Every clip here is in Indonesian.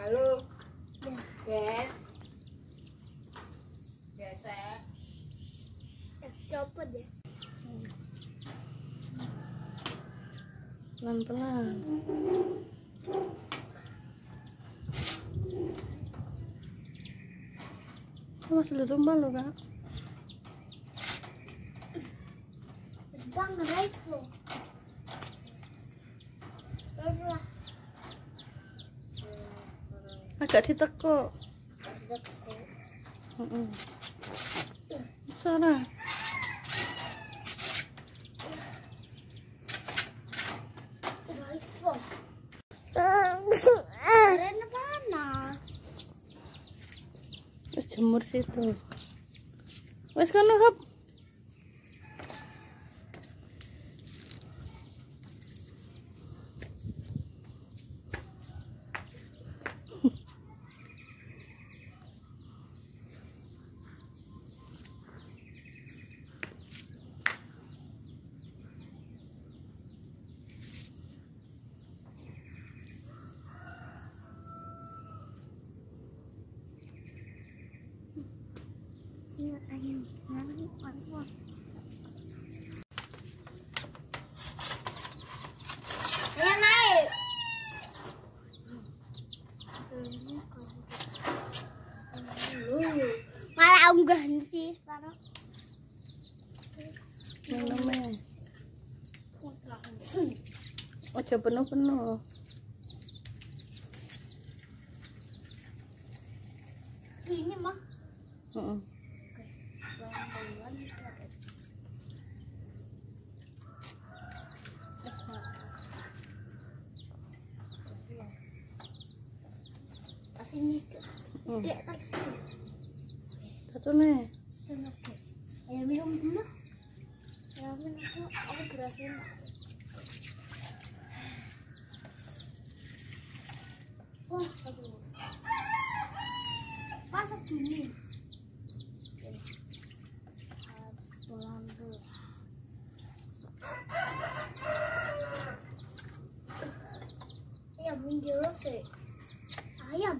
Halo. Yes. Biasa. Copot ya. Pelan-pelan. Masih tumbal loh kak. Bang, right lo. Agak ditekuk. Sana. Rena mana? Wes jemur situ. Wes kono hop. Ayam naik. Malah unggah sih sekarang. Namanya. Ojo penuh-penuh. Ini mah. Sini tuh. Dek tak sini. Satu nih. Ayo minum dulu. Ya minum aku gerasin. Wah, aduh. Masak dulu. Pulang dulu. Ayam minggir sih. Ayam.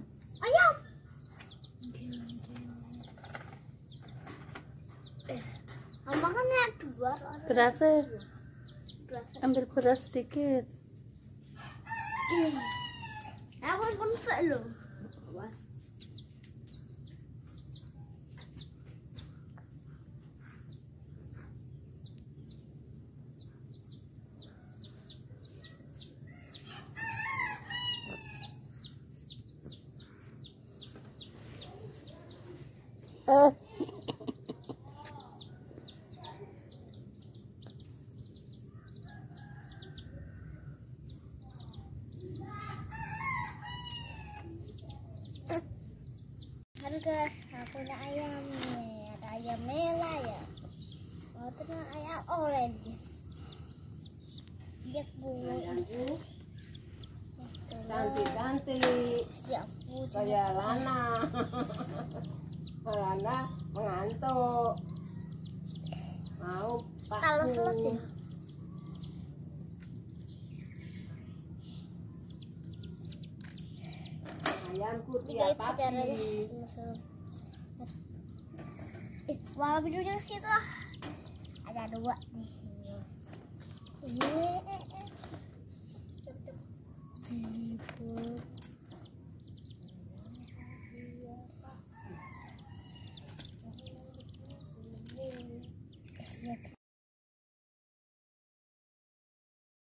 Makannya dua. Berasnya. Ambil beras sedikit. Aku konsep loh. Harga aku punya ayam nih, ada ayam merah ya. Oh, terus ayam orange. Dia bunga. Cantik-cantik. Siapku Kayak Lana. Lana mengantuk. Mau kalau paku. selesai. Ayamku tiap pagi. Wah, videonya situ lah. Ada dua nih. Ini.